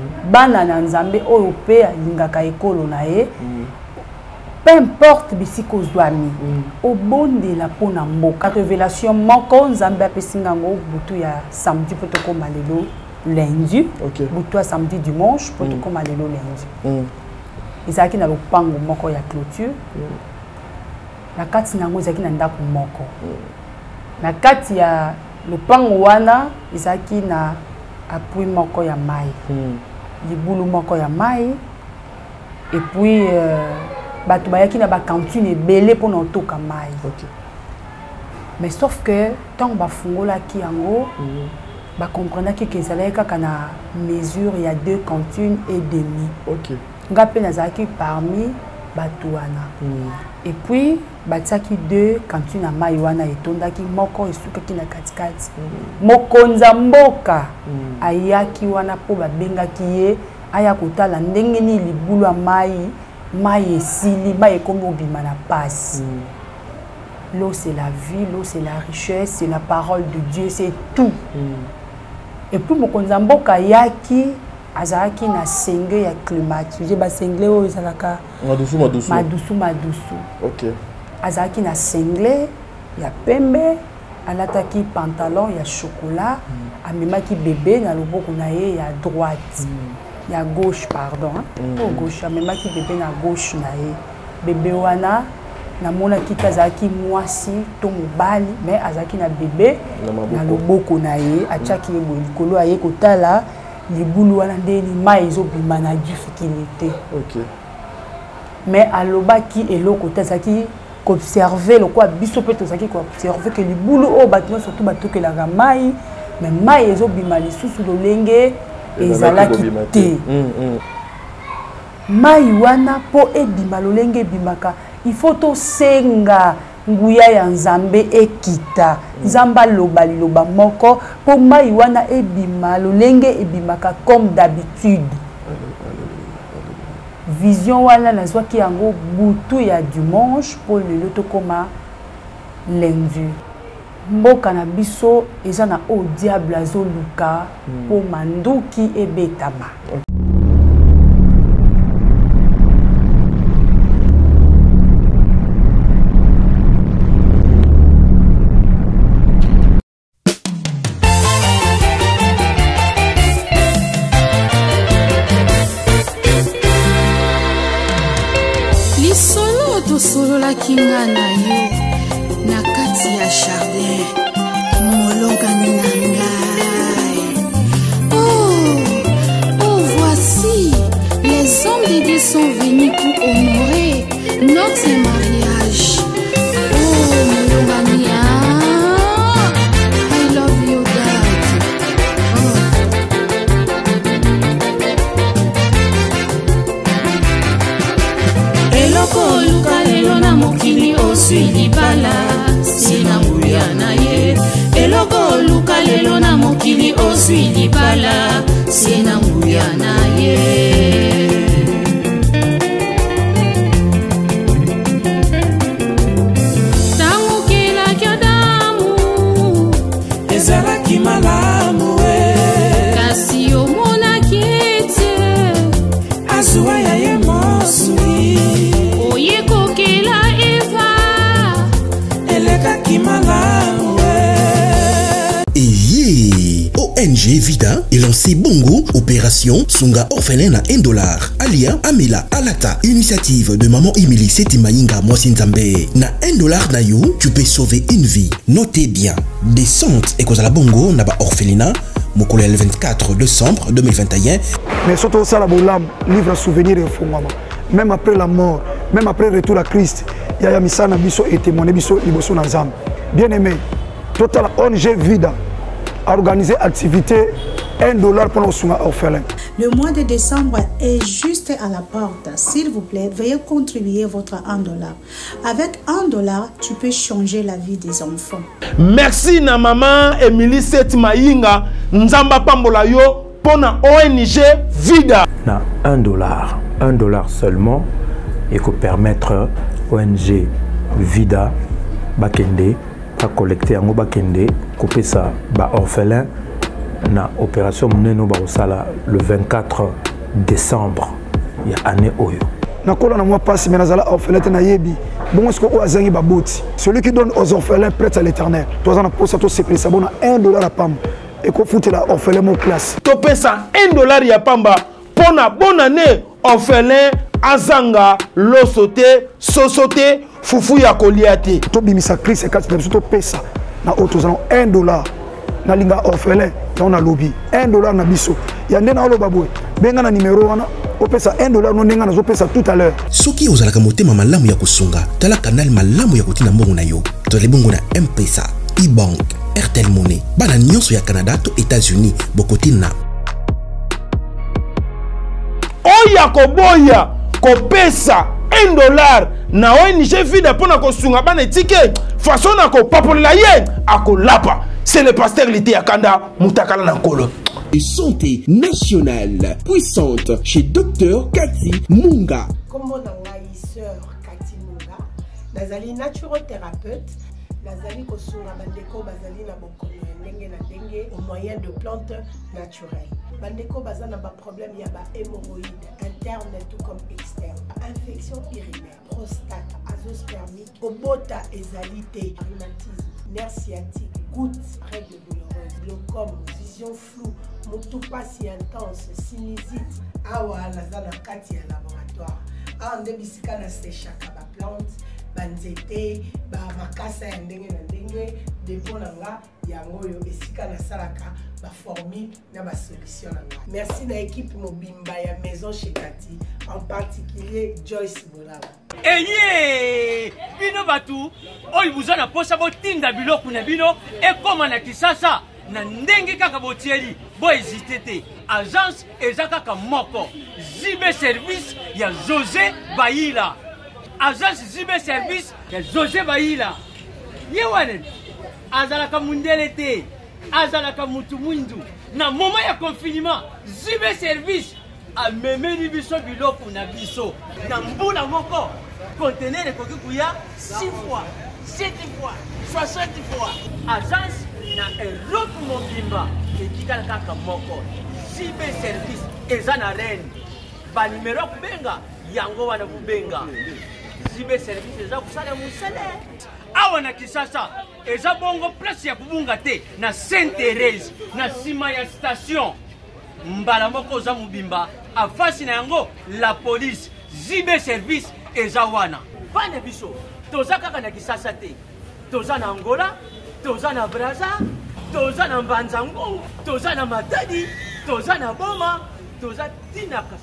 bana na nzambe oyo pe alingaka ekolo na ye peu importe bisiko zwami obondela pona mboka révélation moko nzambe apesinga ngo butu ya samedi poto koma lelo lundi butu ya samedi dimanche poto koma lelo lundi ezalaki na lopango moko ya clôture na kati nango ezalaki na ndako moko na kati ya lopango wana ezalaki na appui moko ya mai libulu moko ya mai et puis bato bayaki na ba cantine ebele mpona otoka mai mais sauf que ntango bafungolaki yango bakomprendaki ke ezalaki kaka na mesure ya 2 cantines et demi nga mpe nazalaki parmi bato wana et puis batiaki 2 cantines ya mai wana etondaki moko esukaki na katikati mokonza mboka ayaki wana mpo babengaki ye aya kotala ndenge nini libulu ya mai esili mai ekomi obima na pasi. L'eau c'est la vie, l'eau c'est la richesse, c'est la parole de Dieu, c'est tout. Et puis mokonza mboka ayaki azalaki na senge ya climatisé ba sengle oyo ezalaka madusu azalaki na sengle ya pembe alataki pantalon ya chocolat amemaki bébé na loboko na ye ya droite ya gauche pardon gauche amemaki bébé na gauche na ye bébé wana namonaki azalaki mwasi to mobali mais azalaki na bébé na loboko na ye atiaki ye boye likolo aye kotala libulu wana ndeni mai ezobima na difficulté mais alobaki eloko te azalaki koobserve lokwa biso mpe tozalaki koobserve ke libulu oyo bato nyonso surtout batokelaka mai mais mai ezobima lisusu lolenge ezalaki te mai wana mpo ebima lolenge ebimaka il faut tosenga nguya ya nzambe ekita nzambe aloba liloba moko mpo mai wana ebima lolenge ebimaka comme d'habitude. Vision wana nazwaki yango butu ya dimanche mpo lelo tokoma lundi. Mboka na biso eza na o diable azoluka mpo manduki ebetama. Kinga na yo na kati ya jardin molongani na ngai. Oh, voici les hommes de Dieu sont venus pour honorer notre mariage. Oh, molongani, I love you, Dad. Eloko luka lelo na mokili oswili bala sina nguya na ye. Eloko luka lelo na mokili oswili bala sina nguya na ye. Tangu kila kyodamu ezalaki malamu we kasi omona kite azuwa ya ye mosui oyeko kila eva eleka kimalamu Eye ONG Vida est lancé Bongo Opération Sunga Orphelin à $1 Alia Amela Alata initiative de maman Emily Setimainga Mwasinzambe na $1 na you tu peux sauver une vie. Notez bien descente et cause à la Bongo na ba orphelinat Mokole le 24 décembre 2021 mais surtout ça la bolam livre souvenir et fongama même après la mort même après le retour à Christ il y a misana biso et témoigner biso liboso na nzambe. Bien aimé total ONG Vida a organisé activité $1 pour nos soins orphelins. Le mois de décembre est juste à la porte. S'il vous plaît, veuillez contribuer votre $1. Avec $1, tu peux changer la vie des enfants. Merci na maman Emily Setimainga Nzamba Pambola yo pour na ONG Vida. Na $1 seulement et que permettre ONG Vida bakende à collecter en bakende couper ça ba orphelin na opération moneno barosala le 24 décembre ya année oyo. Nakola na moi passe mais nazala orphelin na yebi. Bon est-ce que o azangi baboti. Celui qui donne aux orphelins prête à l'Éternel. Toi on a pour ça to c'est ça bon $1 à pam. Et ko foutre la orphelin mon classe. To pesa $1 ya pamba pour na bonne année orphelin azanga losote sosote fufu ya koliate. To bimisa Christ 4 to pesa na autos $1. Na linga orphelin on a lobby $1 na biso. Ya ndena olo babwe. Benga na numéro wana opesa $1 no nenga nazo pesa tout à l'heure. Soki ozalaka motema malamu ya kusunga, tala kanal malamu ya kotina mbongo na yo. Tole bongo na M-Pesa, E-Bank, Airtel Money. Bana nyonso ya Canada to États-Unis bokotina. Oya koboya kopesa $1 na ONG Vida pona kosunga bana ticket façon na ko papola ye akolapa. C'est le pasteur Lité Akanda Moutakala Nankolo. Santé nationale puissante chez Dr Cathy Munga. Comme on a sœur Cathy Munga, nazali naturothérapeute, nazali kosunga bandeko bazali na bokono ndenge na ndenge au moyen de plantes naturelles. Bandeko bazana ba problème ya ba hémorroïdes interne tout comme externe, infection urinaire, prostate, azoospermique, obota ezalité, rhumatisme, nerf sciatique, gouttes, règles douloureuses, glaucome, vision floue, motopathie intense, sinusite. Awa nazana kati ya laboratoire. Awa nde bisika na séchaka ba plante, banzete, ba makasa ya ndenge na ndenge, depo na nga yango yo esika na salaka ba formule na ba solution na nga. Merci na équipe mobimba ya maison chez Cathy, en particulier Joyce Bolaba. Eye bino batu oyi buzana posa botinda biloko na bino ekoma na kisasa na ndenge kaka botieli bo hésiter te. Agence eza kaka moko Zibe service ya José Baïla. Agence Zibe service ya José Baïla. Yewane azalaka mundele te, azalaka mutu mwindu na moment ya confinement. Zibe service a memeli biso biloko na biso na mbula moko conteneur ekoki kuya 6 fois 7 fois 60 fois. Agence na Europe mobimba etikala kaka moko Zibe service eza na reine ba numero kubenga yango wana kubenga. Zibe service eza kusala musele awa na kisasa eza bongo place ya kubunga te na Sainte Thérèse na sima ya station mbala moko za mubimba afasi na yango la police. Zibe service eza wana bana biso toza kaka na kisasa te, toza na Angola, toza na Brazza, toza na Mbanzango, toza na Matadi, toza na Boma, toza tinaka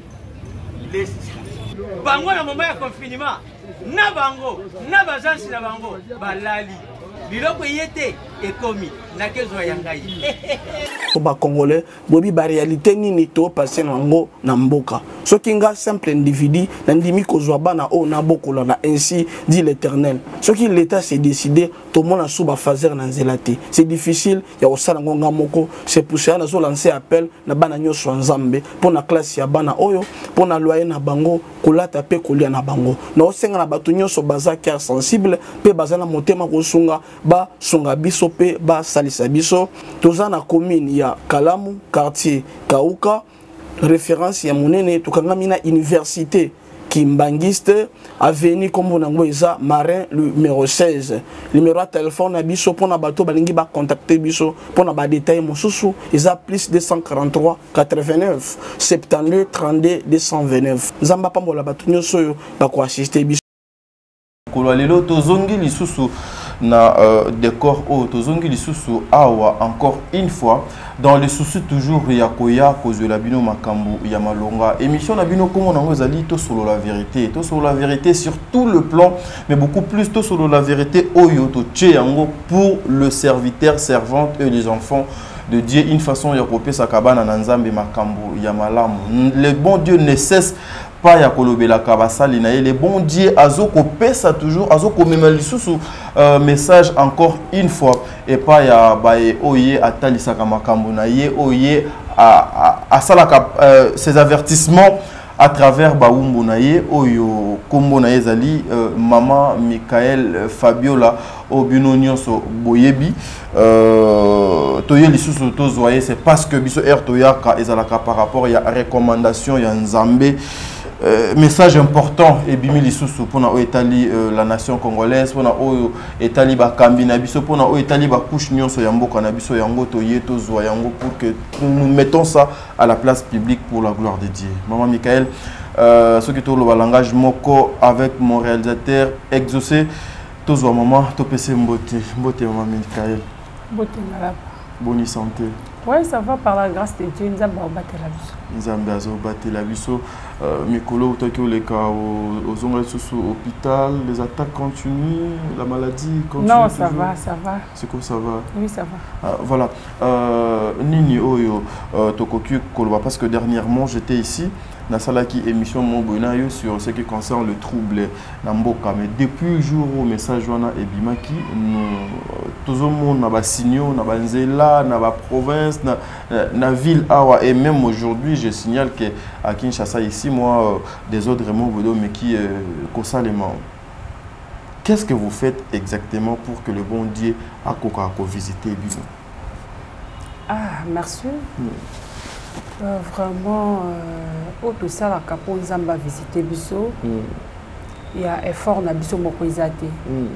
lesi bango na moment ya confinement na bango na bazansi na bango balali biloko yete ekomi na kezo ya ngai. Ba Congolais bobi ba réalité nini to passer nango na mboka soki nga simple individu na ndimi kozwa bana o na bokola na ainsi dit l'Éternel. Soki l'état s'est décidé to mona suba fazer na nzelati c'est difficile ya osala ngonga moko. C'est pour ça na zo lancer appel na bana nyoso nzambe pona classe ya bana oyo pona loyer na bango kolata pe kolia na bango na osenga na bato nyoso baza cœur sensible pe bazana motema kosunga ba sunga biso pe ba salisa biso. Toza na commune ya Kalamu quartier Kauka référence ya monene tukangami na université Kimbangiste avenue Kombo nango eza Marin numéro 16. Numéro de téléphone na biso pona bato balingi ba contacter biso pona ba détail mosusu eza plus 243 89 72 32 229. Nzamba pambola bato nyoso yo ba ko assister biso. Kolwa lelo tozongi lisusu na décor au tozongi lisusu awa encore une fois dans le souci toujours ya koya cause la bino makambu ya malonga émission na bino comme on ezali to solo la vérité sur tout le plan mais beaucoup plus to solo la vérité oyo to tche yango pour le serviteur servante et les enfants de Dieu une façon ya kopesa kabana na nzambe makambu ya malamu. Le bon Dieu ne cesse pas ya kolobela kabasali na le bon Dieu azoko pesa toujours azoko mema lisusu message encore une fois et pas ya bae oye atalisaka makambu na ye oye a salaka ces avertissements à travers Baumbo Naye, Oyo Kombo Naye Zali, Maman Michael Fabiola, Obino Nyonso Boyebi, Toye Lissusu Tozoye, c'est parce que Biso R Toyaka Ezalaka par rapport, il y a recommandation, il y a Nzambé. Message important et bimi lisusu pour na Italie la nation congolaise pour na Italie ba kambi na biso pour na Italie ba couche nyonso ya mboka na biso yango toye tozwa yango pour que nous mettons ça à la place publique pour la gloire de Dieu. Maman Michael ce qui est le langage moko avec mon réalisateur exaucé tozwa maman topese mbote maman Michael mbote na bonne santé. Oui, ça va par la grâce de Dieu. Nous avons battu la biso. Nous avons battu la biso. Mikolo, les cas aux hôpital, les attaques continuent, la maladie continue. Non, ça toujours. Va, ça va. C'est quoi ça va? Oui, ça va. Voilà. Nini Oyo, Tokoku Koloba, parce que dernièrement j'étais ici. Dans la émission Mobonayo sur ce qui concerne le trouble Namboka. Mais depuis le jour où le message et Bimaki, tout le monde n'a pas signé, n'a pas nzela, n'a pas province, n'a ville awa. Et même aujourd'hui, je signale qu'à Kinshasa ici, moi, des autres mots mais qui consalement. Qu'est-ce que vous faites exactement pour que le bon Dieu a visité Bino? Ah, merci. Vraiment, tout ça, la capo, ils ont visité Bisso. Il y a effort na Bisso Mokoizate.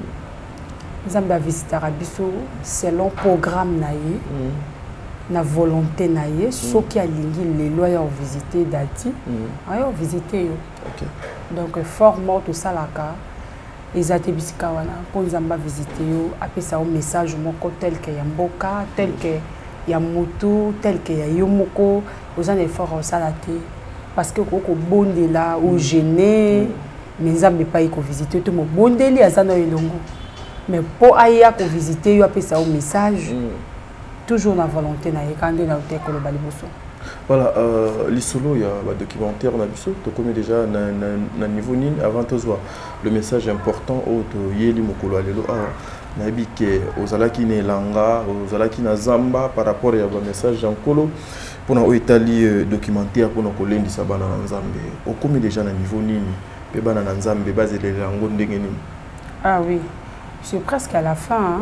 Ils ont visité Bisso selon programme naïe, na volonté naïe. Ceux qui ont les lois ont visité Dati, ont visité. Donc effort mort tout ça la cas. Ils ont visité pour ils ont visité. Après ça, un message moko tel que Yamboka, tel que Yamutu, tel que Yomoko. Aux gens effort en salaté parce que koko bonde là ou gêné mais ça me pas y visiter tout mon bonde li azana elongo mais pour aya ko visiter yo apesa au message toujours na volonté na ekande na hotel ko bali boso. Voilà l'isolo il y a un documentaire on a biso to comme déjà na niveau nin avant de voir le message important au to yeli mokolo alelo a na bike ozalaki ne langa ozalaki na zamba par rapport à un message en colo pour nous Italie documentaire pour nous coller des sabana en Nzambe. Au commis déjà na niveau nini, pe bana na Nzambe basé les langues ndengeni. Ah oui, je suis presque à la fin.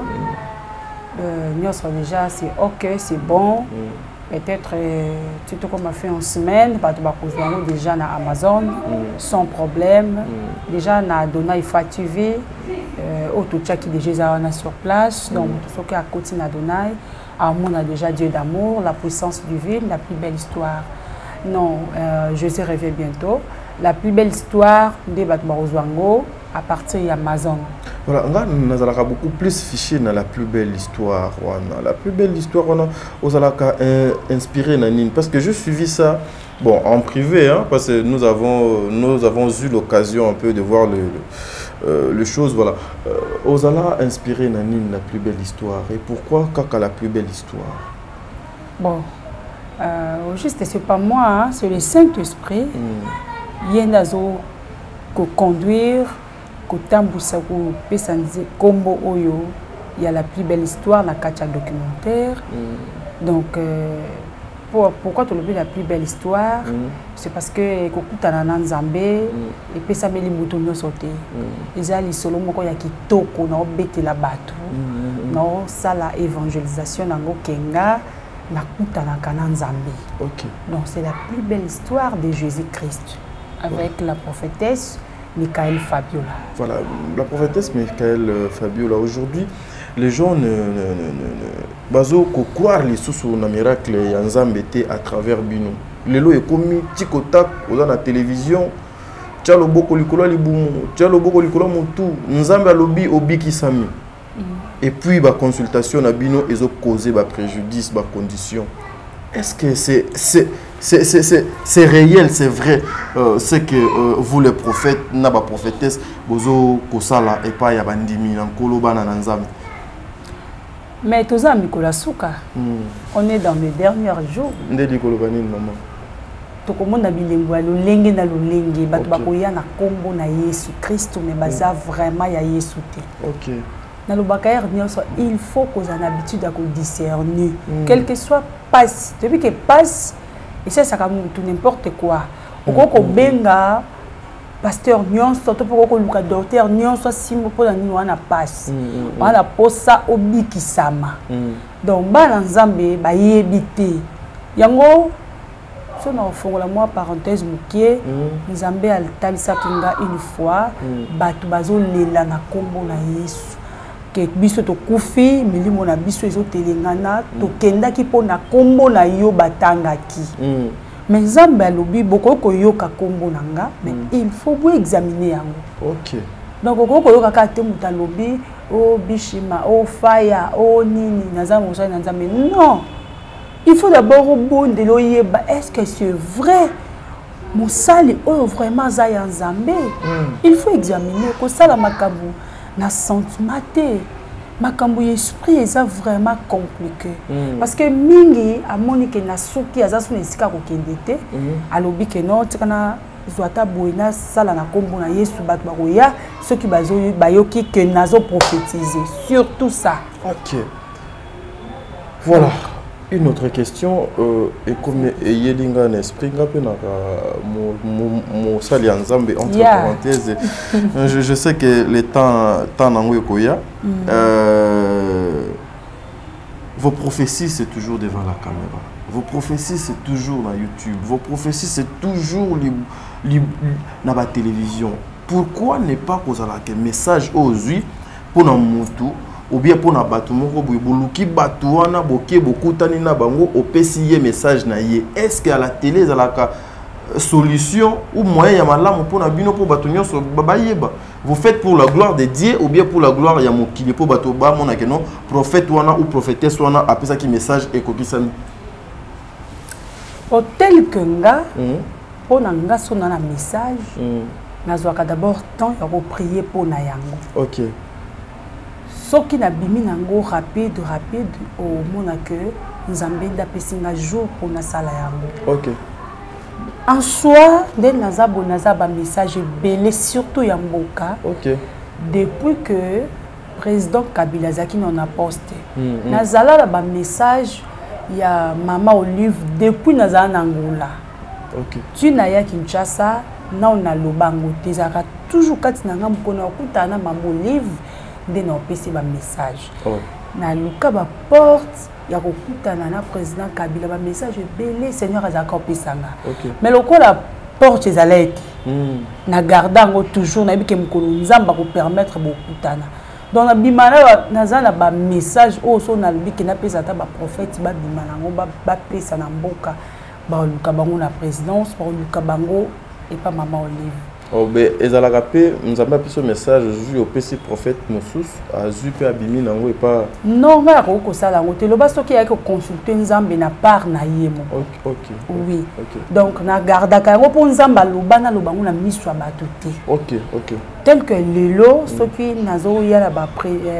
Nous sommes déjà c'est ok, c'est bon. Peut-être tu te comme fait en semaine, bah tu vas déjà na Amazon sans problème. Déjà na Dona Ifativé, auto qui déjà sur place, donc tout ce qui à côté na Dona. On a déjà Dieu d'amour, la puissance divine, la plus belle histoire. Non, je sais rêver bientôt. La plus belle histoire de Batmarozwango à partir d'Amazon. Voilà, on a beaucoup plus fiché dans la plus belle histoire. La plus belle histoire, on a inspiré Nanine. Parce que je suivi ça bon, en privé, hein, parce que nous avons eu l'occasion un peu de voir les choses. Voilà. Ozala inspiré Nanine la plus belle histoire. Et pourquoi Kaka la plus belle histoire? Bon, juste c'est pas moi, hein, c'est le Saint-Esprit. Il y a conduire, Kombo Oyo. Il y a la plus belle histoire, la Kacha documentaire. Donc, pourquoi tu le la plus belle histoire? C'est parce que Kokuta Nzambe et puis ça met les moutons sauter. Ils ont les solo moko ya kitoko na obete la bateau. Non, ça la évangélisation na Kenga na kuta na Nzambe. Donc c'est la plus belle histoire de Jésus-Christ avec la prophétesse Michael Fabiola. Voilà, la prophétesse Michael Fabiola. Aujourd'hui, les gens bazo ko croire les sous na miracle ya Nzambe à travers bino. Lelo est commis tikotak dans la télévision. Tchalo boko likolo libumu, tchalo boko likolo mutu, Nzambe alobi obi kisami. Et puis ba consultation na bino ezo causer ba préjudice, ba condition. Est-ce que c'est réel, c'est vrai, ce que vous les prophètes, na ba prophétesse bozo kosala et pas ya bandimi na nkolo bana na Nzambe? Mais tous les Nicolas Souka, on est dans les derniers jours. Ndedi kolobani maman. Tout le monde a bilingwa, le lengue na le lengue, batbakoya na kombo na Yesu Christ, mais baza vraiment ya Yesu te. Ok. Dans le bakayar il faut qu'on ait l'habitude à discerner, quel que soit passe, depuis que passe, et ça comme tout n'importe quoi. okoko benga pasteur nyonso to poko luka docteur nyonso simbo po na nini wana passe wana posa obikisama donc bana nzambe bayebi te yango so na ofongola mwa parenthèse mokie nzambe alitalisaki nga une fois bato bazolela na kombo na Yesu ke biso tokufi milimo na biso ezotelengana tokendaki mpo na kombo na yo batangaki mais nzambe alobi bokoki koyoka kombo na nga mais il faut bo examiner yango ok donc okoki koyoka kaka te moto alobi o bishima o faya o nini naza mosali na nzambe non il faut d'abord obondela oyeba est-ce que c'est vrai mosali oyo vraiment aza ya nzambe il faut examiner kosala makambo na sentiment te makambo ya esprit eza vraiment compliqué parce que mingi amoni ke na soki aza so na esika kokende te alobi ke non tikana zwata boye nasala na kombo na Yesu bato bakoya soki bayoki ke nazo prophétiser surtout ça. Ok, voilà. Une autre question, et comme Yelinga n'esprit, mon sali ensemble entre parenthèses, je sais que le temps n'envoie koya. Vos prophéties c'est toujours devant la caméra. Vos prophéties c'est toujours dans YouTube. Vos prophéties c'est toujours dans la télévision. Pourquoi ne pas causer un message aux yeux pour nos moutons? Ou bien pour na batu moko boluki batu wana boke bokutani na bango opesi message na ye. Est-ce que à la télé za la solution ou moyen ya malamu pour na bino pour batu nyonso babayeba? Vous faites pour la gloire de Dieu ou bien pour la gloire ya mokili pour batu ba mona ke non prophète wana ou prophétesse wana apesa ki message ekokisani. Tel que nga pour nga sona na message nazwaka d'abord temps ya ko prier pour na yango. OK. Soki na bimi nango rapide au mona que nzambe dapesi nga jour pour na sala yango. OK. En soi de nazaba message belé surtout ya mboka. OK. Depuis que président Kabila zaki non a posté. Nazala la ba message ya Mama Olive depuis nazala na Angola. OK. Tu na ya Kinshasa na on a lobango tezaka toujours kati na nga mkono okutana Mama Olive de nos PC ba message. Na luka ba porte ya kokutana na président Kabila ba message belé Seigneur azaka opesanga. Mais lokola porte ezaleki na gardango toujours na bike mkolo nzamba ko permettre bokutana. Donc na bimana nazana ba message o so na bike na pesa ta ba prophète ba bimana ngo ba pesa na mboka ba luka bango na présidence ba luka bango et pas Mama Olive. Oh ben ezalaka pe nzamba piso message ju au PC prophète Moussous a zupe abimi nango et pas non nga ko sala ngo te loba soki ya ko consulter nzambe na part na yemo. OK. Oui. Donc na garda ka ngo po nzamba loba na loba ngona miswa bato te. OK. Tel que lelo soki nazo ya la ba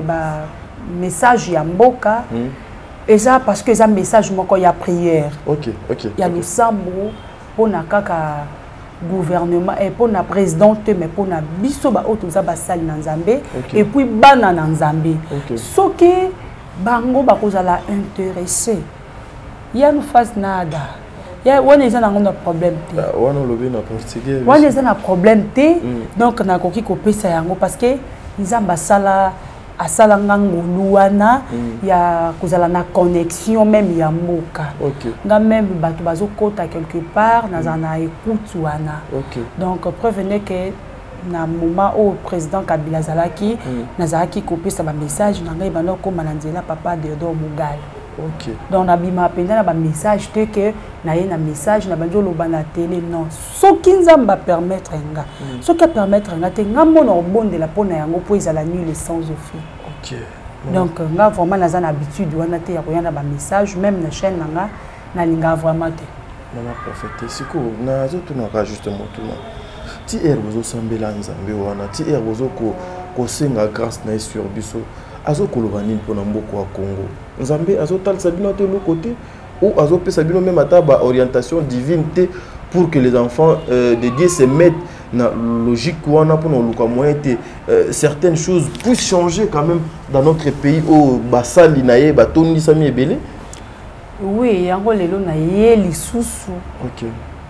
message ya mboka et ça parce que ça message moko ya prière. OK. Ya le sambo pona kaka gouvernement et pour la présidente mais pour la biso ba otoza basali na nzambe et puis bana na nzambe soki bango bakozala intéressé ya nous fasse nada ya wana eza na problème te wana lobi na portugais wana eza na problème te donc na koki kopesa yango parce que nzamba sala asala ngangulu wana ya kozala na connexion même ya mboka nga même bato bazokota quelque part nazana écoute wana donc prévenez que na moment au président Kabila zalaki nazalaki kopesa ba message na ngai bana ko mananzela papa Deodore Mugal. Donc na bima penda na ba message te que na ye na message na banjo loba na télé non soki nzamba permettre nga soki permettre nga te nga mona obonde la pona yango po ezala nuit les sans offrir. Donc nga vraiment naza na habitude wana te ya koyana ba message même na chaîne nga na linga vraiment te. Mama prophète siko na zo tunaka justement tout ti erbozo sambela nzambe wana ti erbozo ko senga grâce na sur biso azo koloba nini pona mboko wa Congo nzambe azo talisa bino te le côté ou azo pesa bino même ataba orientation divine te pour que les enfants de Dieu se mettent na logique wana pour nous moyen certaines choses puissent changer quand même dans notre pays au basali naye batondi sami ebele. Oui yango lelo na ye lisusu.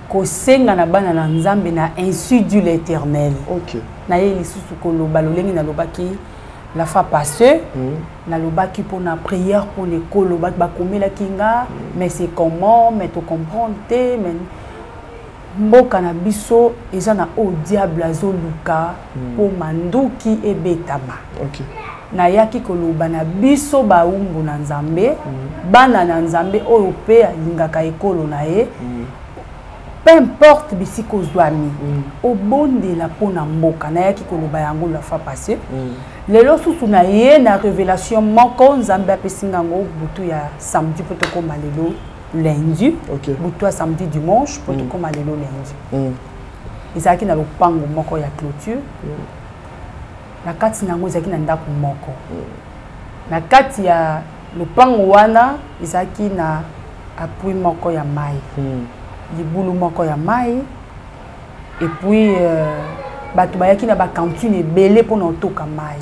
kosenga na bana na nzambe na ainsi du l'Éternel. OK. Na ye lisusu koloba lolenge na lobaki la fois passée na lobaki pour na prière pour l'école lobaki bakomela kinga mais c'est comment mais to comprendre te mais mboka na biso eza na o diable azoluka pour manduki ebetama. OK. Na yaki koloba na biso baumbu na nzambe bana na nzambe oyo pe alingaka ekolo na ye peu importe bisiko zwami obondela pona mboka na yaki koloba yango la fois passée lelo susu na ye na révélation moko nzambe apesinga ngo butu ya samedi po tokoma lelo lundi butu ya samedi dimanche po tokoma lelo lundi ezalaki na lopango moko ya clôture na kati nango ezalaki na ndako moko na kati ya lopango wana ezalaki na appui moko ya mai libulu moko ya mai et puis bato bayaki na bakantine ebele mpona otoka mai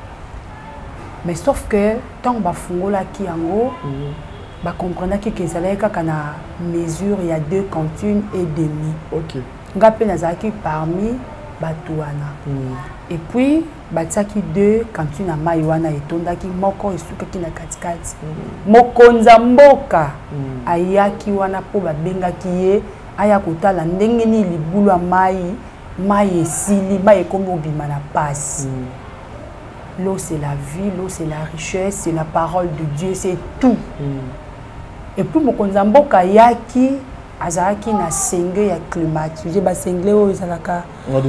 mais sauf que ntango bafungolaki yango bakomprendaki ke ezalaki kaka na mesure ya 2 cantines et demi nga mpe nazalaki parmi bato wana et puis batiaki 2 cantines ya mai wana etondaki moko esukaki na katikati mokonza mboka ayaki wana mpo babengaki ye aya kotala ndenge nini libulu ya mai esili mai ekomi obima na pasi. L'eau c'est la vie, l'eau c'est la richesse, c'est la parole de Dieu, c'est tout. Et puis mokonza mboka ayaki azalaki na senge ya climatisé ba sengle oyo ezalaka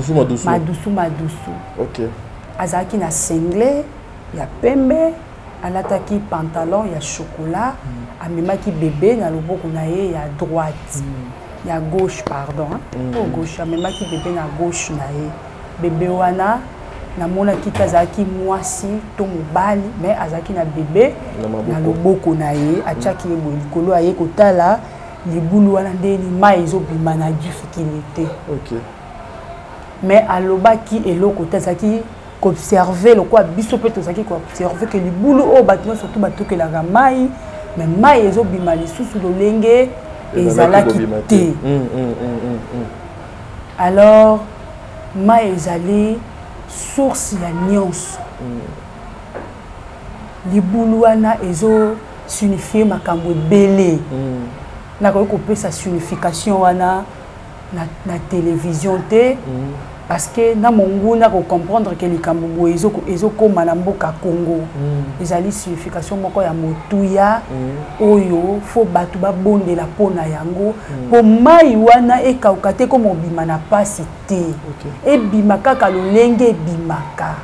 madusu. OK. Azalaki na sengle ya pembe, alataki pantalon ya chocolat, amemaki bébé na loboko na ye ya droite. Ya gauche pardon. Gauche amemaki bébé na gauche na ye. Bébé wana na mona kita azalaki mwasi to mobali mais azalaki na bébé na loboko na ye atiaki ye boye likolo aye kotala libulu wana ndeni mai ezobima na difficulté. OK. Mais alobaki eloko te azalaki koobserve lokwa biso mpe tozalaki koobserve ke libulu oyo bato nyonso surtout batokelaka mai mais mai ezobima lisusu lolenge ezalaki te. Alors mai ezali source ya nyonso libulu wana ezo signifier makambo ebele nakoki kopesa signification wana na télévision te parce que na monguna ko comprendre que likambo boye ezokoma na mboka Congo ezali signification moko ya motuya oyo fo batu babondela pona yango po mai wana ekauka te ko mobima na pasi te ebima kaka lolenge ebimaka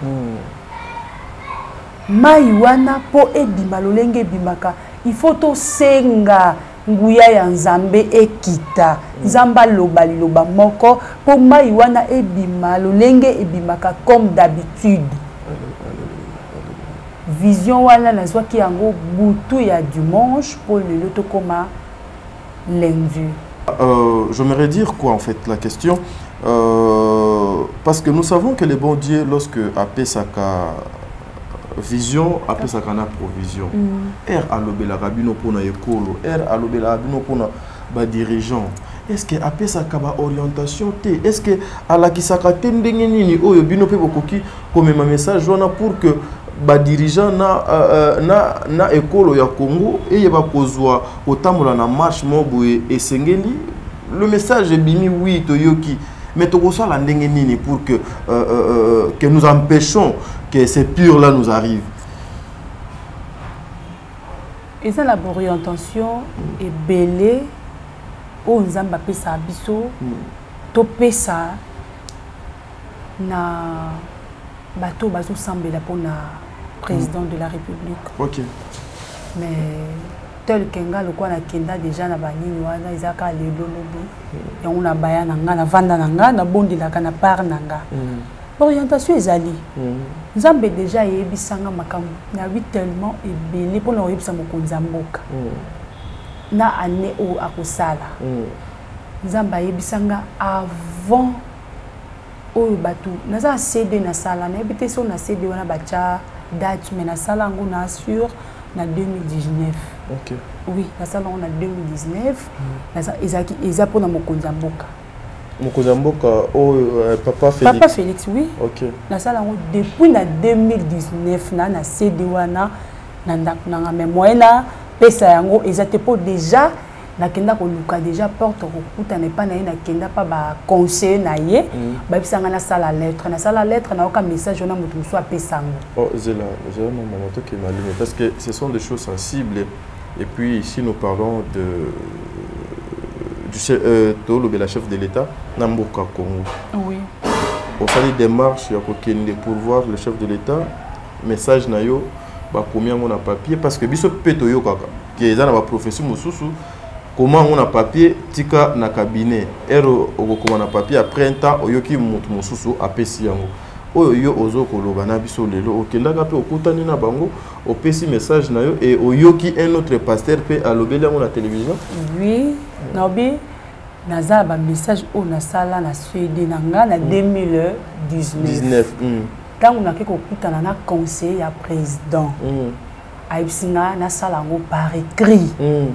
mai wana po ebima lolenge ebimaka il faut to senga nguya ya nzambe ekita nzamba loba liloba moko po mai wana ebima lolenge ebimaka comme d'habitude. Vision wana nazwaki yango butu ya dimanche po lelo tokoma lundi. J'aimerais dire quoi en fait la question parce que nous savons que le bon Dieu lorsque apesaka vision apesaka na provision alobela rabino pona ekolo alobela rabino pona ba dirigeant est-ce que apesaka ba orientation te est-ce que alakisaka te ndenge nini oyo bino pe bokoki comme ma message wana pour que ba dirigeant na ekolo ya Congo eyeba kozwa otambola na marche moboye esengeli le message bimi oui toyoki mais tokosa la ndenge nini pour que nous empêchons que ces purs là nous arrivent. Et ça la orientation est belée au nzamba pesa biso to pesa na bato bazo sambela pona président de la République. OK. Mais tel kenga lokwa na kenda déjà na banini wana izaka lelo lobo yango na baya na nga na vanda na nga na bondela kana par na nga. Orientation ezali. Nzambe déjà yebisanga makambo na wi tellement ebele pona oyebisa mokonza mboka. Na ane o akosala. Nzamba yebisanga avant oyo batu naza CD na sala na ebite so na CD wana bacha date mais na sala ngo na assure na 2019. OK. Oui, la salle on a 2019. Ils ont pour Mokonzamboka. Mokonzamboka, Papa Félix. Papa Félix, oui. Ok. La salle depuis 2019, na CDWANA, na mémoire, pesa yango, ils étaient pas déjà. Nakenda ko luka déjà porte ko n'est pas na kenda pas ba conseiller na ye ba bisanga na sala lettre na aucun message na mutu so apesango. Oh zela non moto qui m'allume parce que ce sont des choses sensibles et puis ici nous parlons de du la chef de l'État na mboka Congo. Oui. On fait des démarches pour voir le chef de l'État message na yo ba combien on a papier parce que biso peto yo kaka qui za na ba profession mususu. Comment on a papier tika na cabinet ero okoma na papier après un temps oyoki mutu mususu apesi yango oyo ozo koloba na biso lelo okendaka pe okutani na bango opesi message na yo et oyoki un autre pasteur pe alobeli yango na télévision. Oui nabi naza ba message o na sala na Suède nanga na 2019 tangu na keko kutana na conseil ya président aibsinga na sala ngo par écrit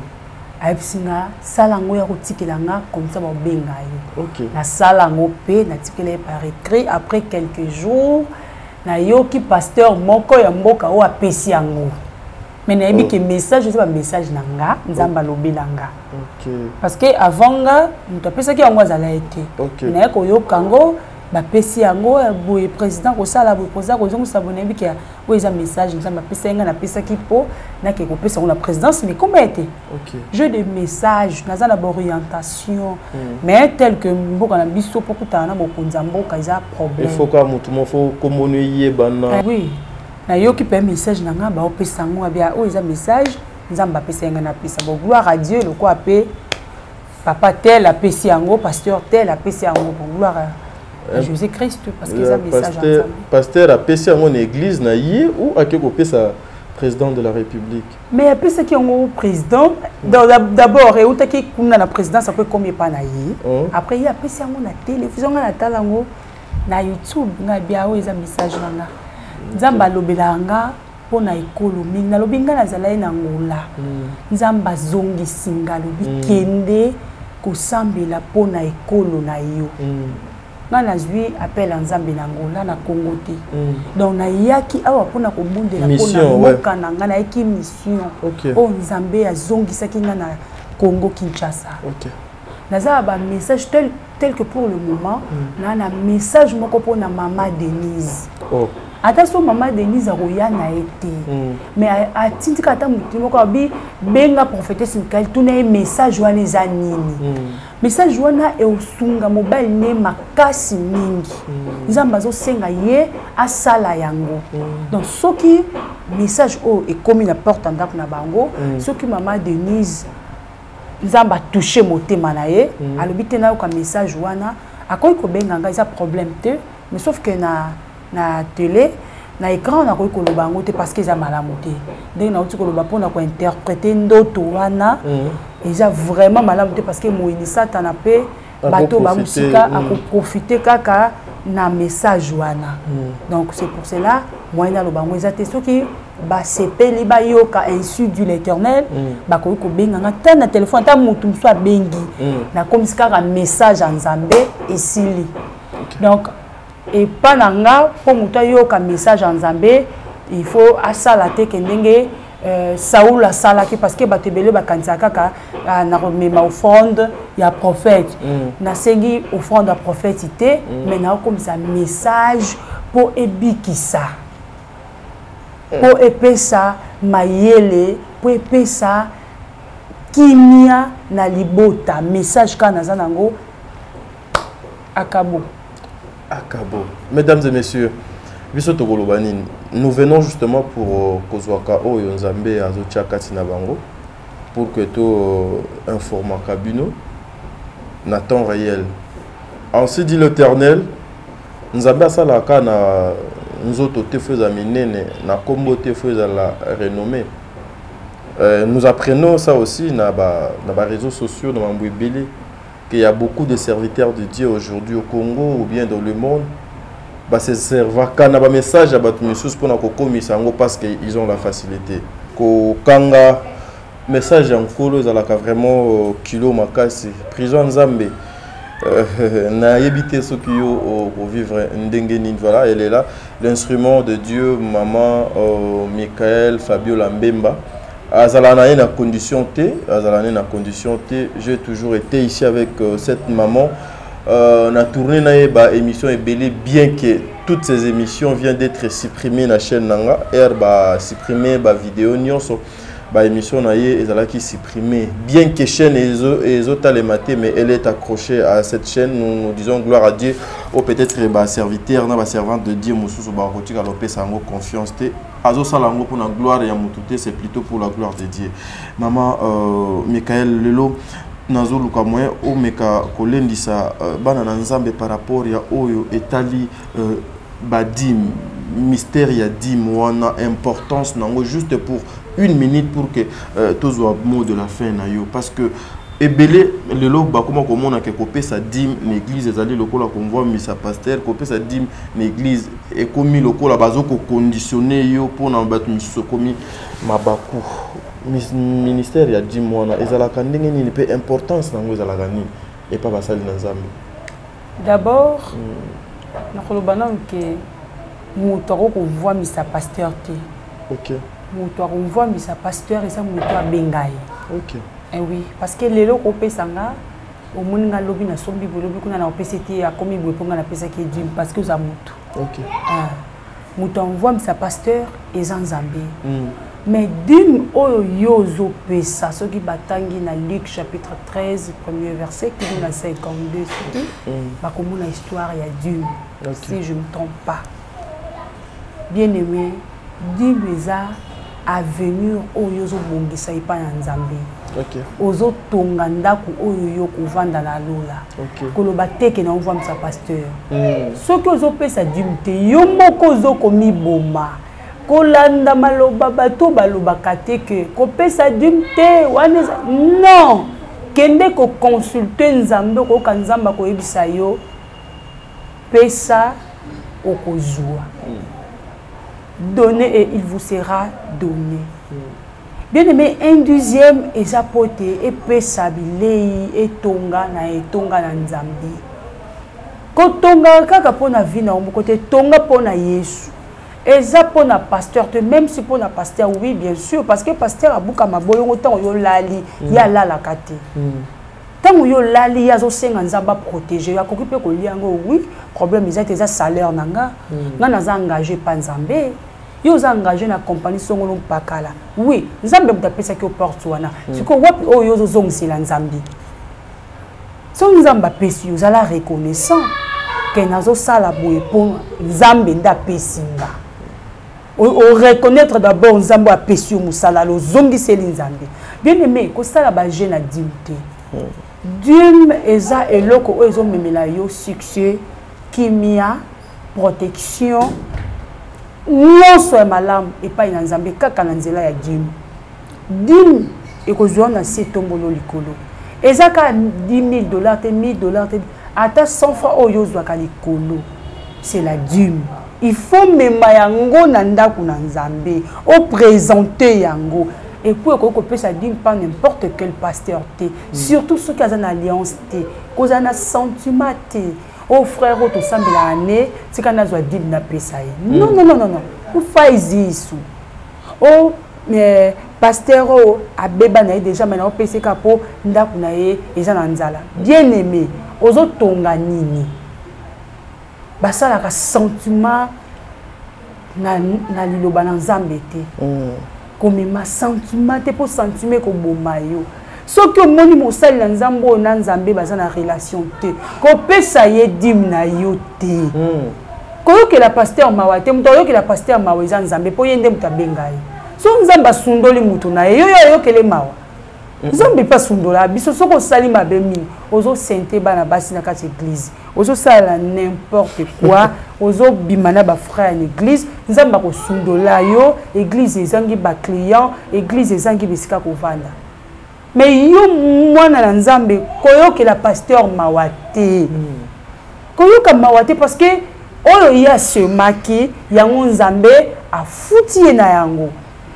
Aipsinga salango ya kotikelanga comme ça ba benga yo. OK. Na salango pe na tikele par écrit après quelques jours na yoki pasteur moko ya mboka o apesi yango. Mais na yebi ke message c'est pas message nanga nzamba lobelanga. OK. Parce que avant nga mutu apesa ki yango azala été. OK. Na ko yokango ba pesi yango boye président ko sala boye président ko zongo sabone bi ke boye za message nzamba pesa nga na pesa ki po na ke ko pesa na présidence mais comment était OK jeu de message naza na orientation mais tel que mboka na biso pokuta na bokonza mboka za problème il faut ka mutu mo faut communier bana oui na yo ki pe message na nga ba o pesa ngo bia o za message nzamba pesa nga na pesa bo gloire à Dieu le ko apé papa tel a pesi yango pasteur tel a pesi yango bon gloire à Jésus-Christ parce que ça message pasteur a pesi en église na yé ou a que pesa président de la République. Mais après ce qui est président d'abord et où ta qui kuna la présidence après combien pas na yé après il y a pesi en na télévision na talango na YouTube na bia o eza message na nzamba lobelanga pona ekolo mingi na lobinga na zala na ngola nzamba zongi singa lobi kende ko sambela pona ekolo na yo na zui appel en Nzambe na ngola na Congo te donc na yaki awa pona ko bundela pona moka na ngana yaki mission o Nzambe azongisa kinga na Congo Kinshasa. OK. Naza ba message tel que pour le moment na message moko pona maman Denise. Oh. Attention maman Denise aroya na été mais a tindika ta mutu moko bi benga prophétesse Michael tuna message wana za nini message wana e osunga mobile ne makasi mingi nzamba zo senga ye asala yango donc soki message o e komi na porte ndap na bango soki maman Denise nzamba toucher motema na ye alobi te na ko message wana akoyi ko benga nga za problème te mais sauf que na télé na écran na ko koloba ngote parce que za malamu te ndenge na uti koloba pona ko interpréter ndoto wana eza vraiment malamu te parce que moini satana pe bato ba musika ako profiter kaka na message wana donc c'est pour cela moi na loba ngo eza te soki ba sepeli ba yoka insu du l'Éternel ba ko benga nga ta na téléphone ta mutu mso bengi na komisika ka message en Nzambe esili donc et pas nanga pour muta yoka message en Nzambe il faut asala te kendenge Saoul a salaki parce que batebele bakanisa kaka na remema offrande ya prophète na sengi offrande à prophétité mais na comme ça message pour ebikisa pour epesa mayele pour epesa kimia na libota message kana zanango akabo. Mesdames et messieurs, nous venons justement pour Kozwaka Oyo Nzambe Azochaka Tinabango pour que tout informe Kabino na temps réel. Ainsi dit l'Éternel, Nzambe Salaka na Nzoto Tefeza Minene na Kombo Tefeza la renommée. Nous apprenons ça aussi dans les réseaux sociaux, dans Mbouibili, qu'il y a beaucoup de serviteurs de Dieu aujourd'hui au Congo ou bien dans le monde. Bah, c'est servant quand on a un message à battre pour parce qu'ils ont la facilité. Kanga message en colo ezalaka vraiment kilo makasi prison nzambe na yebité ce qui au vivre ndenge nini. Voilà, elle est là, l'instrument de Dieu, maman Michael Fabio Lambemba. Azalana na condition T, azalana na condition T. J'ai toujours été ici avec cette maman. On a tourné na émission et belé, bien que toutes ces émissions viennent d'être supprimées na chaîne nanga, ba supprimé ba vidéo nyonso. Bah émission naie ezalaki supprimée, bien que chaîne et autres les maté, mais elle est accrochée à cette chaîne. Nous disons gloire à Dieu, ou peut-être bah serviteur na ba servante de Dieu mususu ba rotika lopé sango confiance té azo salango pour la gloire ya mututé, c'est plutôt pour la gloire de Dieu. Maman Michael lelo nazo luka moyen o meka kolendisa bana na nzambe par rapport ya oyo etali badim mystère ya dim wana importance nango juste pour 1 minute pour que tous les mots de la fin na yo, parce que ebele le lo ba comment on a que copé sa dim l'église ezali lokola convoi misa pasteur copé sa dim l'église et commis lokola bazoko conditionné yo pour na bat miso commis mabaku ministère ya dim wana ezala kandenge ni pe importance nango ezala gani et pas basali na nzambe. D'abord nakolobana que moutoro ko voit misa pasteur te. OK. Moutoro on voit misa pasteur et ça moutoro bengai. OK. Eh oui, parce que les locaux pesanga au monde nga lobby na sombi bolobi kuna na OPCT a commis boponga na pesa qui dit parce que ça moutou. OK. Ah. Moutou envoie sa pasteur et Zanzambé. Mais dim oyo yozo pesa ce qui batangi na Luc chapitre 13 premier verset qui dit na 52 ba comme na histoire ya dim. Si je me trompe pas. Bien aimé, dim eza avenir oyo zo bongisa ipa na Nzambe. OK. Ozo tonga ndaku oyo yo kovanda na lola. OK. Koloba teke na envoie sa pasteur. Soki ozo pesa dimte yo moko zo komi boma. Kolanda maloba bato baloba kateke ko pesa dimte wana non. Kende ko consulter Nzambe ko kanzamba ko yebisa yo pesa okozua. Donnez et il vous sera donné. Bien aimé, un deuxième et zapote et pesabilei et tonga na nzambi. Ko tonga kaka pona vie na ombo côté tonga pona Yesu. Et ça pona pasteur te même si pona pasteur oui bien sûr parce que pasteur abuka maboyo autant yo lali ya la la kate. Tant yo lali ya zo senga nzamba protéger ya kokipe ko liango oui problème ils étaient salaire nanga nga naza engagé pa nzambe. Yo za engagé na compagnie songolo pakala. Oui, nzambe mutapesa ki porte wana. Siko wapi o yo zo zongsila nzambi. So nzamba pesi yo za la reconnaissant que nazo sala boye pour nzambe nda pesinga. O reconnaître d'abord nzambo a pesi yo musala lo zongiseli nzambe. Bien aimé, ko sala ba jeune na dimte. Dim eza eloko o ezo memela yo succès, kimia, protection. Non soit malam et pas une nzambe kaka na nzela ya dim. Dim e ko zona setombolo likolo. Ezaka $10,000 te $1,000 te ata 100 fois oyo zwa likolo. C'est la dim. Il faut mema yango na ndaku na nzambe o présenter yango. Et puis ko pesa dim pas n'importe quel pasteur te. Surtout ceux qui ont une alliance te, ko za na sentiment te. Oh frère, tu sembles l'année, c'est quand on a dit na pesaï. Non, non, non, non, non. Vous faites isso. Oh, mais pasteur, a bébé na déjà maintenant pesa kapo ndaku na ye eza na nzala. Bien aimé, ozo tonga nini. Basala ka sentiment na liloba na nzambe te. Comme ma sentiment te pour sentiment ko bomayo. Ce que moni mosali na nzambo na nzambe baza na relation te ko pesa ye dim na yo te ko yo ke la pasteur mawate mto yo ke la pasteur maweza nzambe po yende mutabenga ye so nzamba sundoli mutu na ye yo ke le mawa nzambe pa sundola biso soko sali mabe mingi ozo sente bana basi na kati église ozo sala n'importe quoi ozo bimana ba frère en église nzamba ko sundola yo église ezangi ba client église ezangi bisika ko vanda. Mais yo mwana na nzambe koyoke la pasteur mawate. Koyoka mawate parce que oyo ya se maki yango nzambe a futi na yango.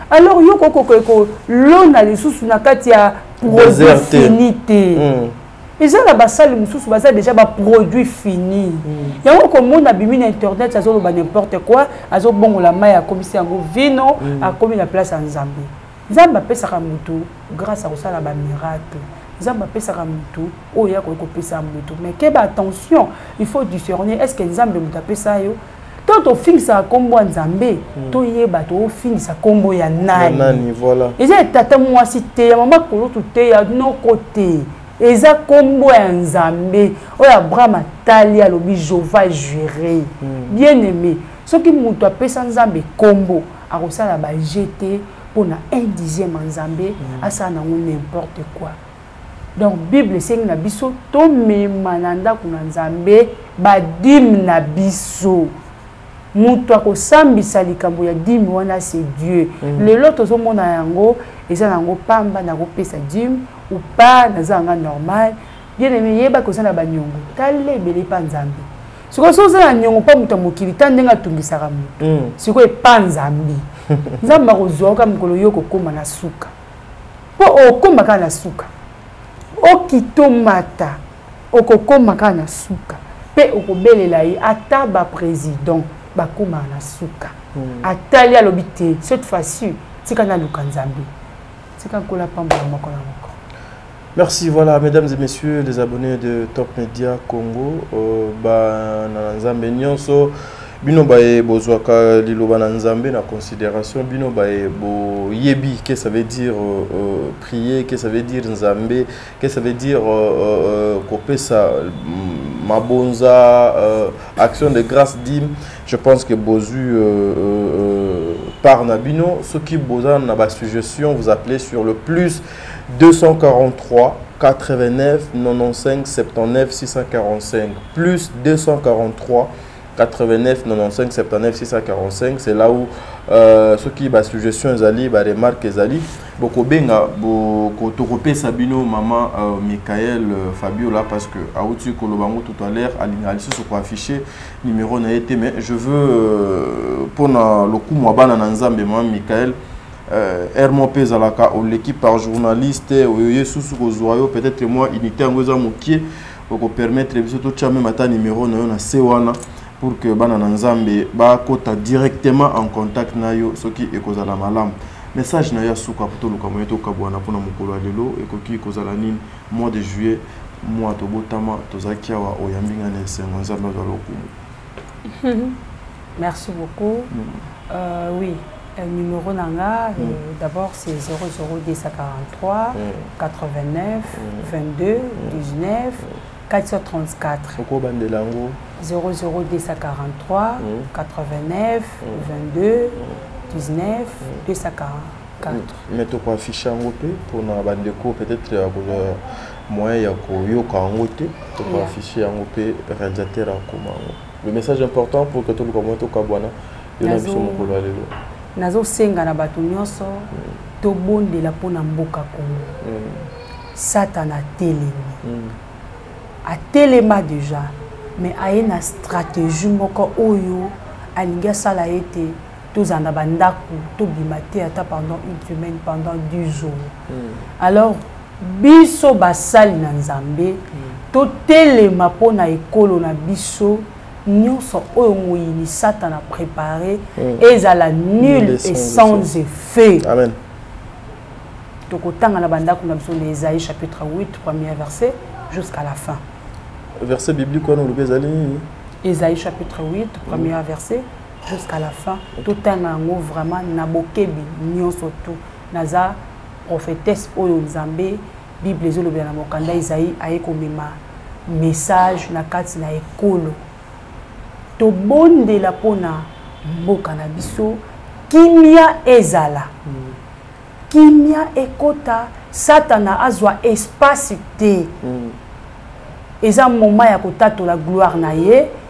alors yo koko lona lisusu na kati ya produit fini te eza na basali mosusu baza déjà ba produit fini yango komona bimi na internet azoloba n'importe quoi azobongola mai akomisi yango vino akomi na place ya nzambe nzambe apesaka mutu grâce à kosala ba miracle nzambe apesaka mutu oyo akopesa mutu mais keba attention il faut discerner est-ce que nzambe mutu apesa yo to tofingisa kombo ya nzambe toyeba tofingisa kombo ya nani voilà eza tata mwasi te ya mama kolotu te ya noko te eza kombo ya nzambe oyo Abraham atali alobi Jehova juré bien aimé soki mutu apesa nzambe kombo akosala ba jeté pona 1/10 nzambe asala nango n'importe quoi. Donc Bible sengi na biso to mema na ndako na nzambe badim na biso mutu akosambisa likambo ya dimi wana c'est Dieu. Lelo tozomona yango eza nango pamba na kopesa dim ou pas naza nga normal bien aimé yeba kosana banyongo tale bele pa nzambe siko soza na nyongo pa mutu mokili tandenga tungisaka mutu siko epa nzambe nzambe akozwa ka mukolo yo kokoma na suka po okoma ka na suka okitomata okokoma ka na suka pe okobelela ye ata ba président bakoma na suka atali alobi te cette fois-ci tika na luka nzambe tika kola pamba moko na moko. Merci, voilà, mesdames et messieurs, les abonnés de Top Media Congo. Nzambe nyonso bino bae bozwaka liloba na nzambe na considération bino bae bo yebi que ça veut dire prier, que ça veut dire nzambe, que ça veut dire kopesa mabonza action de grâce dîme. Je pense que bozu par nabino ceux qui bozan na ba suggestion vous appelez sur le plus 243 89 95 79 645 plus 243 89 95 79 645. C'est là où ceux qui ba suggestion ezali ba remarque ezali boko benga boko tokopé Sabino maman Michael Fabiola parce que auti kolobango tout à l'heure alingali sur quoi afficher numéro na été mais je veux pour le coup moi bana na nzambe maman Michael Hermo Pezalaka ou l'équipe par journaliste oyoye sous kozoyo peut-être moi unité ngoza mokie pour permettre biso chame mata numéro na yo na sewana pour que bana nzambe ba kota directement en contact na yo soki ekozala malam message na ya suka poto luka moyeto kabwana pona mokolo lelo ekoki ekozala nini mois de juillet mois to botama tozakia wa oyambinga na sengo nzambe za lokumu. Merci beaucoup. Oui. Numéro nanga d'abord c'est 00243 89 22 19 434 00243 89 22 19 244. Mais tu peux afficher un peu pour na bandeko peut-être moyen ya koyoka ngote tu peux afficher un peu réalisateur comment le message important pour que tout le monde kabwana yo na biso mokolo lelo nazo senga na bato nyonso to bondela pona mboka Congo. Satan a telema déjà mais aye na stratégie moko oyo alinga sala ete tozanda bandaku to bimate ata pendant une semaine pendant 10 jours. Alors biso basali na nzambe to telema pona ekolo na biso nyonso oyo moyini Satan a préparé ezala nul et sans effet. Amen. Tokotanga na bandako na biso Ésaïe chapitre 8 premier verset jusqu'à la fin. Verset biblique on le bezali Ésaïe chapitre 8 premier verset jusqu'à la fin. Totanga ngo vraiment na bokebi nyonso to naza prophétesse oyo nzambe Bible ezoloba na mokanda Ésaïe ayeko mema message na kati na ekolo. To bonde la pona mboka na biso kimia ezala kimia ekota Satana azwa espace te eza moment ya kotatola gloire na ye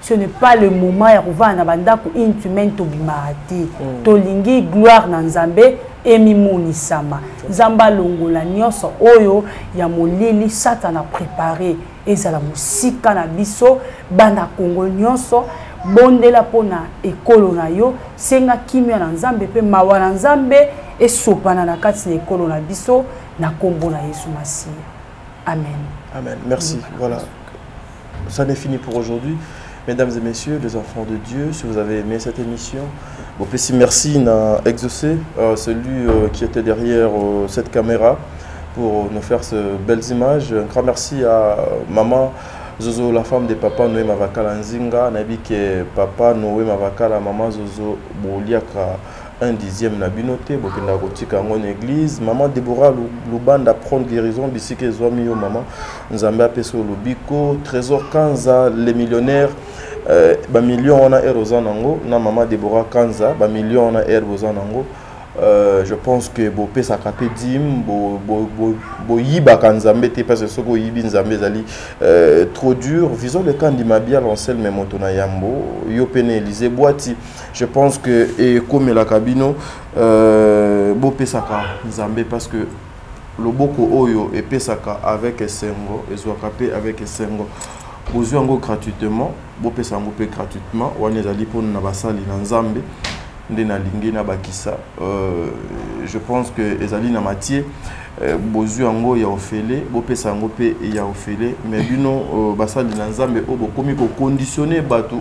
ce n'est pas le moment ya kovanda bandako intumaine tobimaka te tolingi gloire na nzambe emimonisama nzambe alongola nyonso oyo ya molili satana préparé ezala mosika na biso bana kongo nyonso bondela pona ekolo na yo senga kimia na nzambe pe mawa na nzambe esopana na kati na ekolo na biso na kombo na Yesu Masiya. Amen. Amen. Merci. Voilà. Ça n'est fini pour aujourd'hui. Mesdames et messieurs, les enfants de Dieu, si vous avez aimé cette émission, merci n'a exaucé celui qui était derrière cette caméra pour nous faire ces belles images. Un grand merci à maman Zozo, la femme de papa Noé Mavakala Nzinga, Nabi que papa Noé Mavakala, maman Zozo Boliaka, 1/10 na binoté, Bokenda Rotika en église, maman Déborah Lubanda prendre guérison, Bisike Zoami yo maman, Nzamba Peso Lubiko, Trésor Kanza, les millionnaires, ba million on a Erozanango, na maman Déborah Kanza, ba million on a Erozanango. Je pense que Bopé Sakapé Dim, Bo Yiba Kanzambe, parce que Soko Yibi Nzambe Zali trop dur. Visons le camp d'Imabia, l'Ancel Memotona Yambo, Yopene Elise Boati. Je pense que, et comme la cabino, Bopé Saka Nzambe, parce que le Boko Oyo et Pesaka avec Essengo, et Zouakapé avec Essengo. Bozuango gratuitement, Bopé Sango Pé gratuitement, Wanezali pour Nabasali Nzambe. Je pense que Ezali na Mathieu bozu yango ya ofele bopesa yango pe ya ofele mais bino basali na nzambe obo komi ko conditionner bato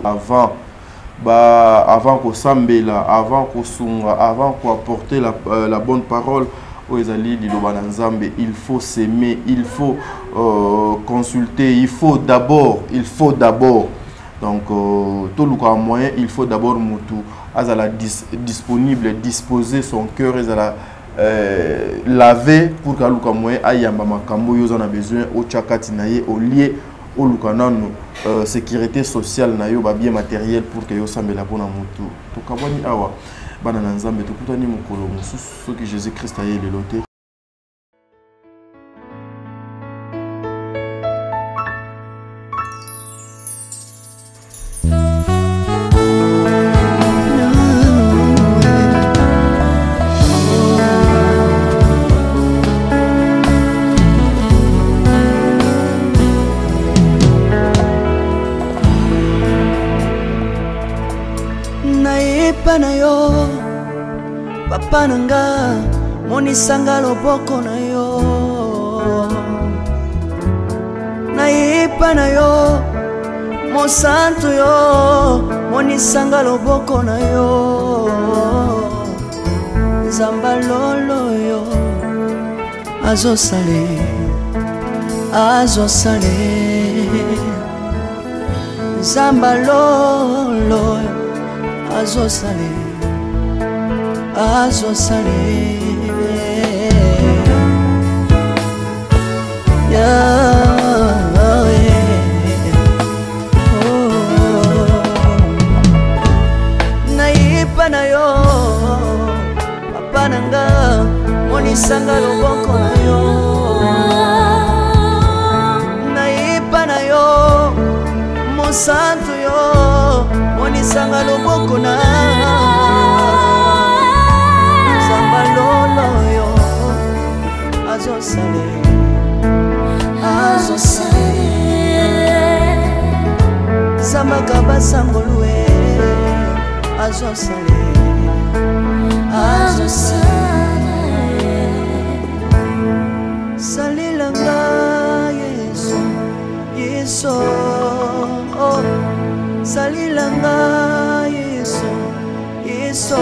avant ko sambela avant ko sunga avant ko apporter la bonne parole o ezali liloba na nzambe. Il faut s'aimer, il faut consulter, il faut d'abord donc tout le cas moyen il faut d'abord mutu azala disponible, disposer son cœur, azala laver pour que luka moyen ayamba makambo yo on a besoin au chakati naye au lié au luka nanu sécurité sociale na yo ba bien matériel pour que yo sambela pona mutu to kabani awa bana na nzambe to kutani mukolo mususu soki Jésus Christ aye le loté. Na yo papa nanga monisanga loboko na yo naipa na yo mosantu yo monisanga loboko na yo nzamba lolo yo azosale nzamba lolo azosale naipa na yo papa nanga monisanga loboko na yo naipa na yo mosantu yo monisanga loboko na nzamba lolo yo azosale zambaka basangolue azosale salilanga Yesu salilanga Yesu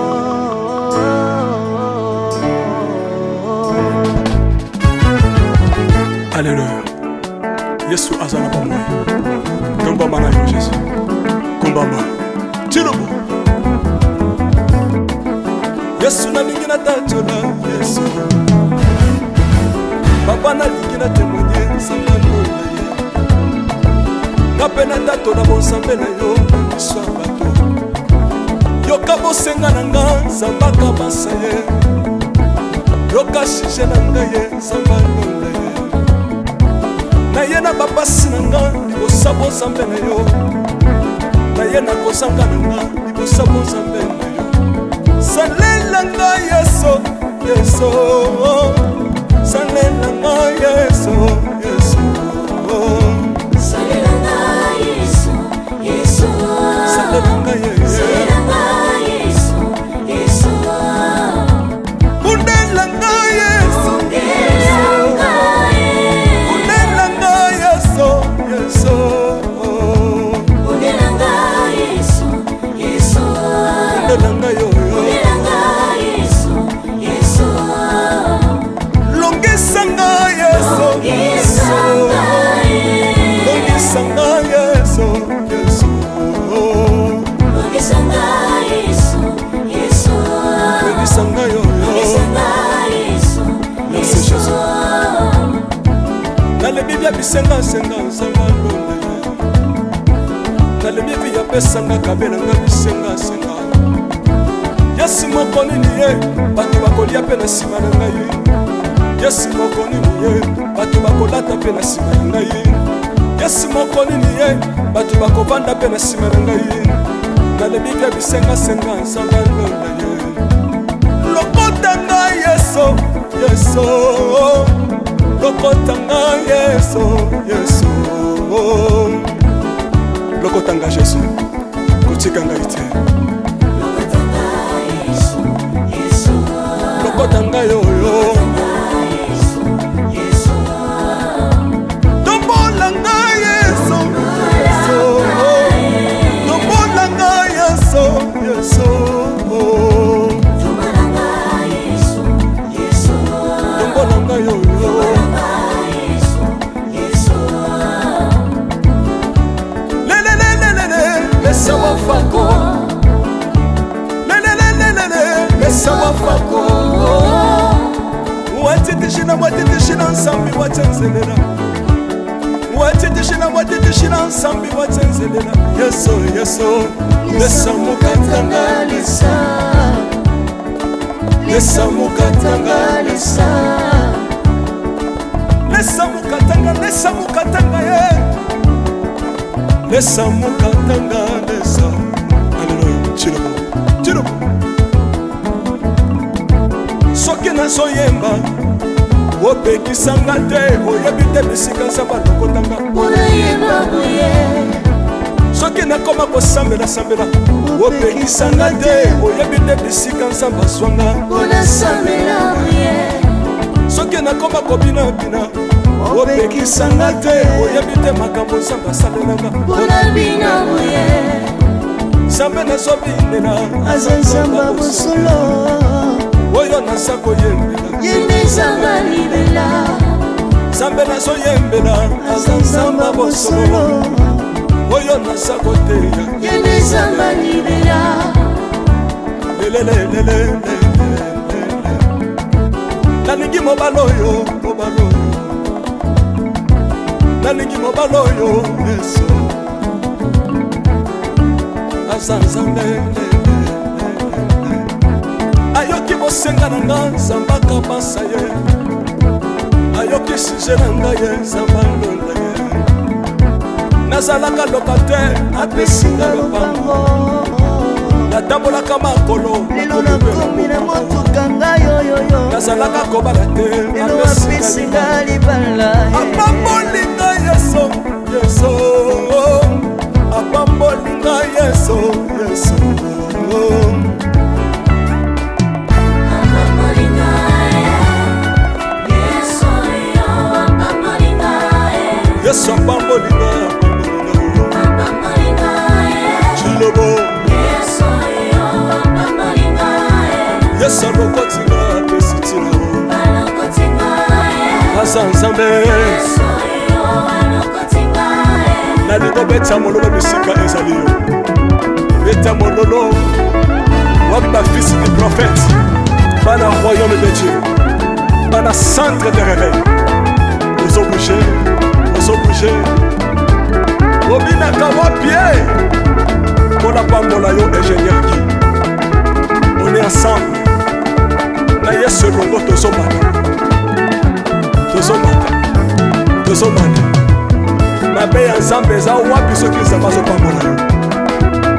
Alléluia. Yesu azana ba moi. Tomba mana yo Jésus. Kumbamba. Tirobo. Yesu na lingi na tachola Yesu. Papa na lingi na témoigner sangalo na ye. Kapena tato na bonsambe na yo Sabato. Yoka bosenga na nga Zambaka basaye. Yoka shije na nga ye Zambalo na ye. Na ye na bapasi na nga Osabo zambe na yo ye nakosanga nanga libosa bonzambe na yo salela ngai yeso yeso salela ngai yeso yeso salela ngai yeso yeso salela ngai yeso yeso kundela ngai yeso kundela ngai yeso yeso kundela ngai yeso yeso kundela ngai yo longisa ngai yeso yeso longisa ngai yeso yeso longisa ngai yeso yeso longisa ngai yo merci Jésus nalebi bya bisenga senga nzamba londe nalebi bya pesanga kabela nga bisenga senga yesi moko nini ye bato bakolia pe na nsima na ngai yesi moko nini ye bato bakolata pe na nsima na ngai yesi moko nini ye bato bakovanda pe na nsima na ngai nalebi bya bisenga senga nzamba londe ye lokota ngai yeso yeso lokota ngai yeso yeso lokota ngai Jésus kotika ngai te lokota ngai oyo tombola ngai yeso tombola ngai yeso yeso tombola ngai oyo Mesa wafako Mesa wafako Watitishina nsambi watenzelela Watitishina nsambi watenzelela Yeso yeso Lesa mukatanga lisa Lesa mukatanga lisa Lesa mukatanga ye Lesa mukatanga lesa Alléluia Chilobo Chilobo Soki nazoyemba opekisanga te oyebi te bisika nzambe alokotanga soki nakoma kosambela opekisanga te oyebi te bisika nzambe azwanga soki nakoma kobinabina opekisanga te oyebi te makambo nzambe asalelanga nzambe nazobinela aza nzambe bosolo oyo naza koyembela yende nzambe libela nzambe nazoyembela aza nzambe bosolo oyo naza koteya yende nzambe libela lelelelele nalingi mobala oyo nalingi mobala oyo yesu aza nzambe ayoki bosenga na nga nzambe akabasa ye ayoki suje na nga ye nzambe alonda ye nazalaka lokatere apesinga lopango natambolaka makolo lelo nakomi na motuka ngai oyoyo nazalaka kobala te lelo apesinga libala apambolinga yeso yeso apambolinga yeso yeso Yesu apambolinga Chilobo Yesu alokotinga apesitina Aza nzambe nalingo beta mololo bisika ezali yo beta mololo wapi bafisi du prophète bana royaume de Dieu bana centre de réveil aux obligés obinaka wapie mpona pambola yo ingénieur ki on est ensemble na yesu elongo tozomata mabe ya nzambe eza wapi soki nzambe azopambola yo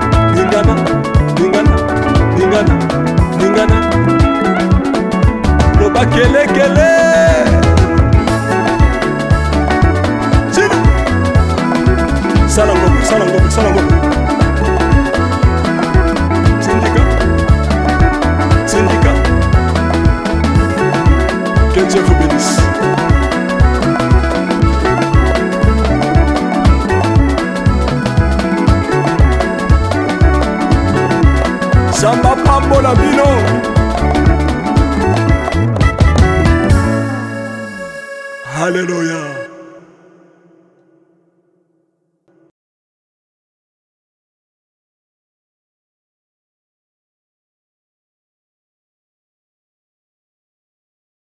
bakelekele sala ngombe syndicat que Dieu vous bénisse. Samba pambola bino Alléluia.